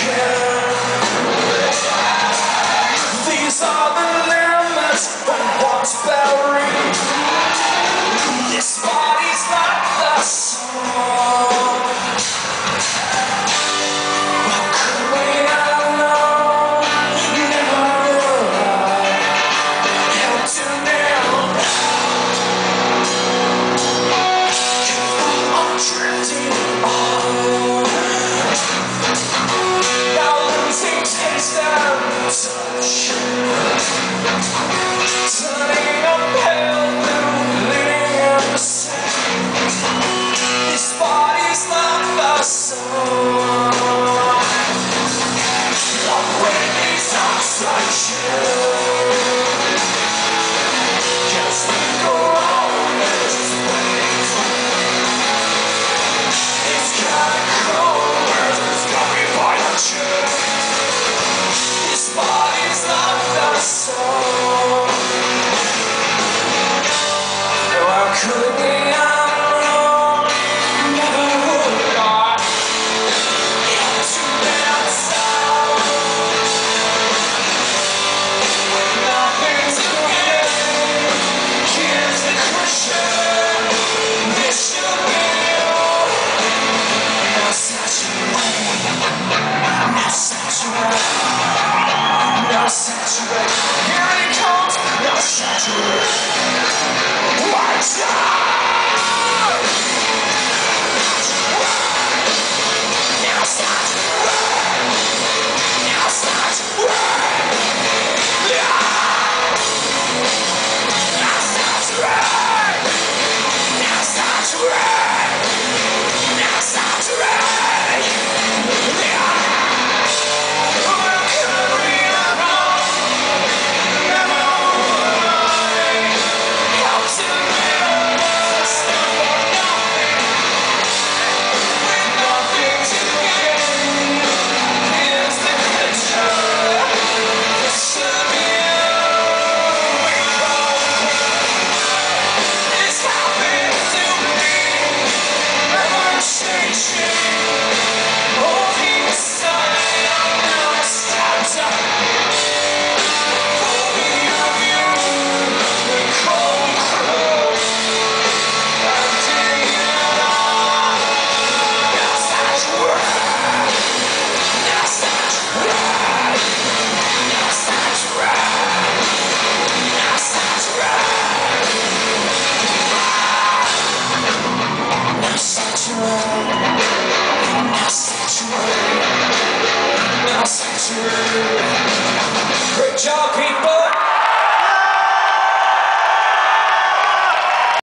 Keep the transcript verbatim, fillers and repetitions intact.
These are the limits that once buried. This body's like the sun. How could we have known? Never realized. Held to nail. I'm drifting on. Now losing taste and touch. Turning a pale blue, leading in the sand. This body's like the sun. I'll break these oxygen. Just go on this way. It's kinda cold, where it's got me by the chin. This body's like the sun. How could we have known? Never would I. Into that sound. With nothing to gain. Here's the question. This should be you. Now saturate. Now saturate. Now saturate. Here it comes. Now saturate. Watch out! Now saturate. Now saturate. Now saturate. Now saturate. Now saturate. Great job, people!